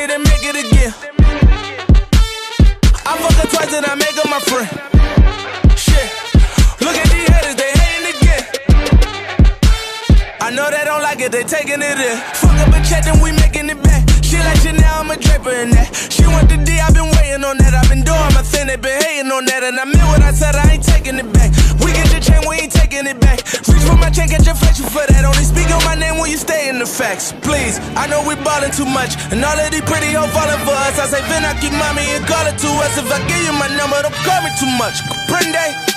it and make it again. I fuck her twice and I make her my friend. Shit, look at these haters, they hating again. I know they don't like it, they taking it in. Fuck up a check, then we making it back. She like Chanel, I'm a draper in that. She want the D, I've been waiting on that. I've been doing my thing, they been hating on that. And I meant what I said, I ain't taking it back. We get your chain, we ain't taking it back. Reach for my chain, get your flexion for that. Only speak on my name when you stay in the facts. Please, I know we ballin' too much, and all of these pretty hoes falling for us. I say, Vin, I keep mommy and call it to us. If I give you my number, don't call me too much. Comprende?